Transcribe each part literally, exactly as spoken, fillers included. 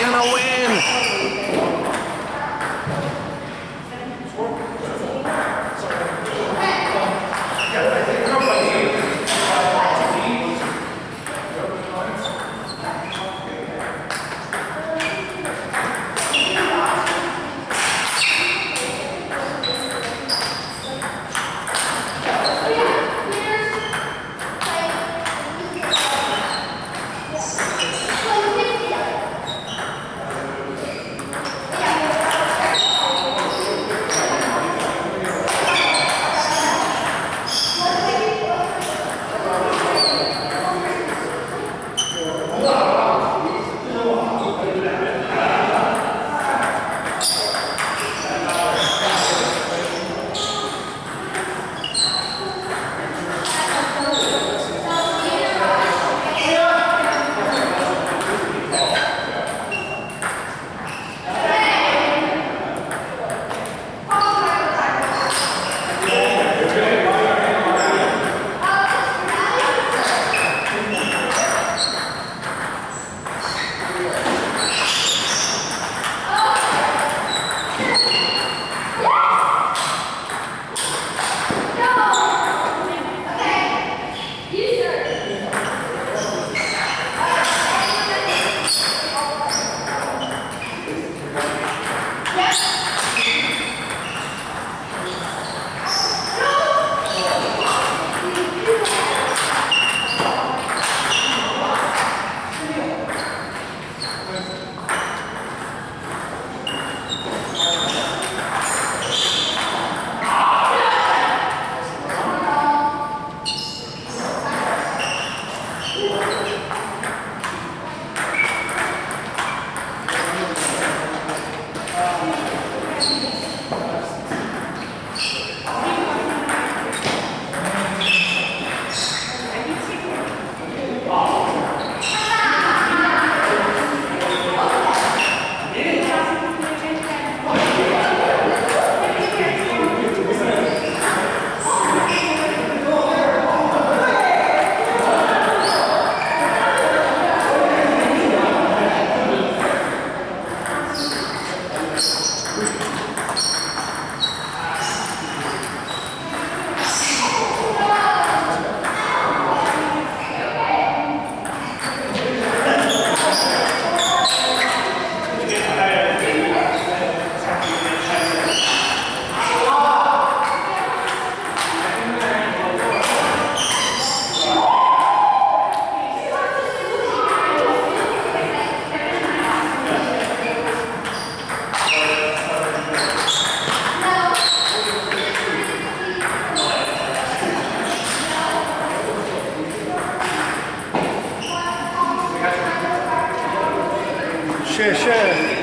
Sienna win! Share, share.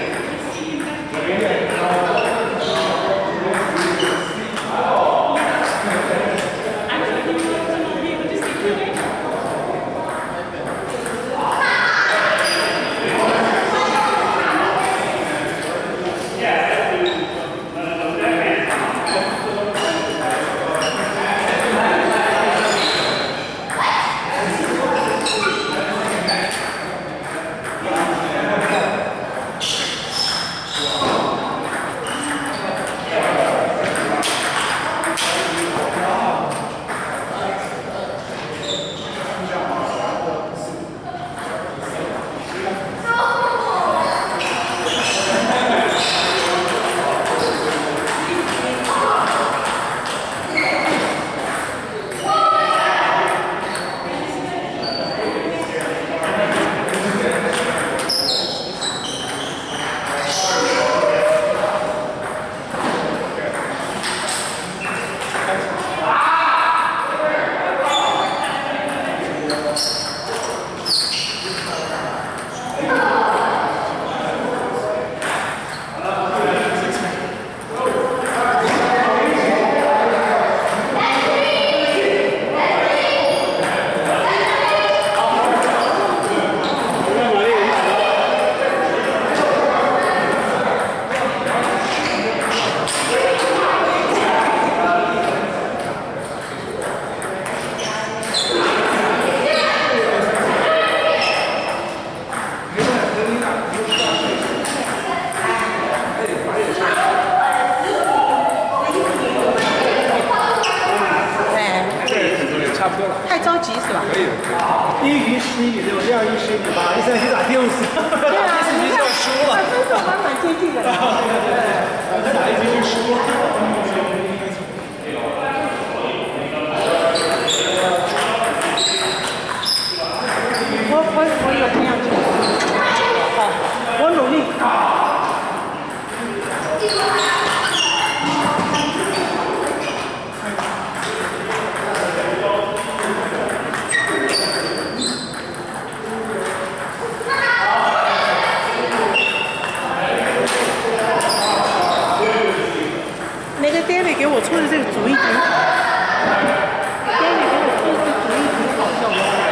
十一比六，第二一十一比八，第三局打六十， 对啊， 第四局就输了。 分手还蛮接近的。对对对，再打一局就输了。 我我我有这样子。好，我努力。那个 David 给我出的这个主意挺好 ，David 给我出的这个主意挺好笑的。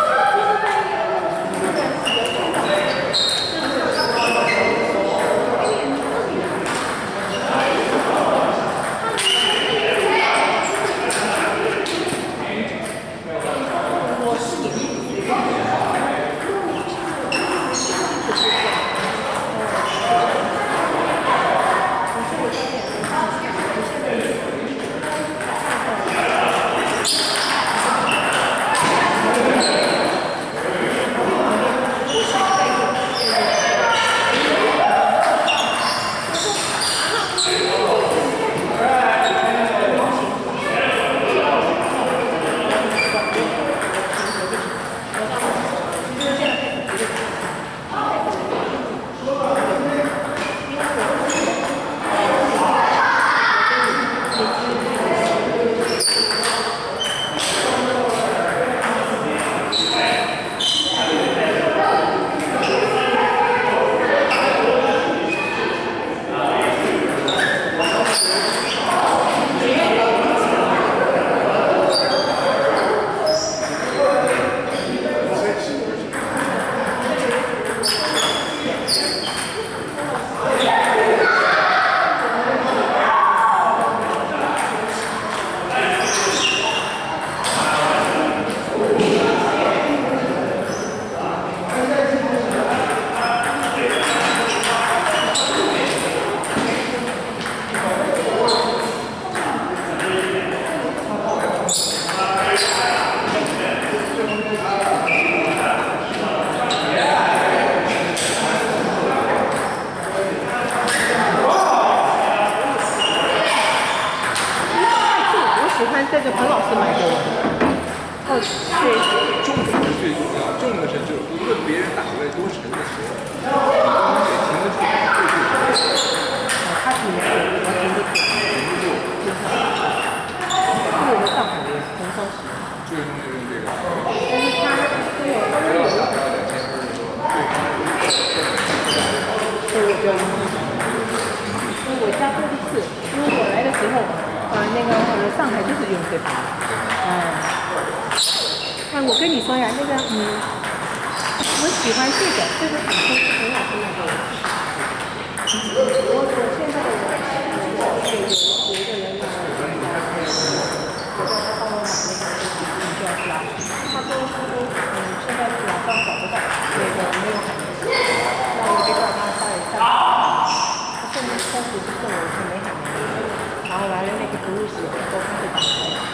这个彭老师买给我的。哦，对。 重是最重要，重的是就无论别人打过来多沉的时候，你刚刚得停得住，最最重要。 哦，他停得住，我停不住。 停不住， 停不住。因为我们上海人很少使用。 最重要用这个。 但是他对我刚刚有打到两千分的时候，对方有一个所以我就要用这个。因为我加过一次，因为我来的时候。呃，那个呃，上海就是用这把，嗯，那我跟你说呀，那个嗯，我喜欢这个，这个很舒服，很好听的歌。我我现在我我有有有一个人呢，我叫他帮我买那个手机，你就要加。他说他说嗯，现在是老方找不到，那个没有海绵，那我就叫他稍微上。他现在三十是送我是没海绵。然后完了，那个服务时都开始打开了。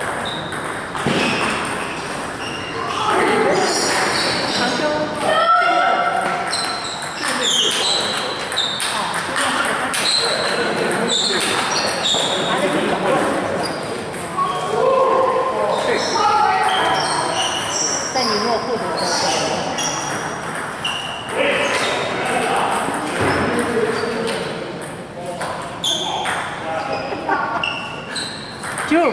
长洲。哦，现在是他拿着去找。在你落户的时候。就。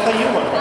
看英文。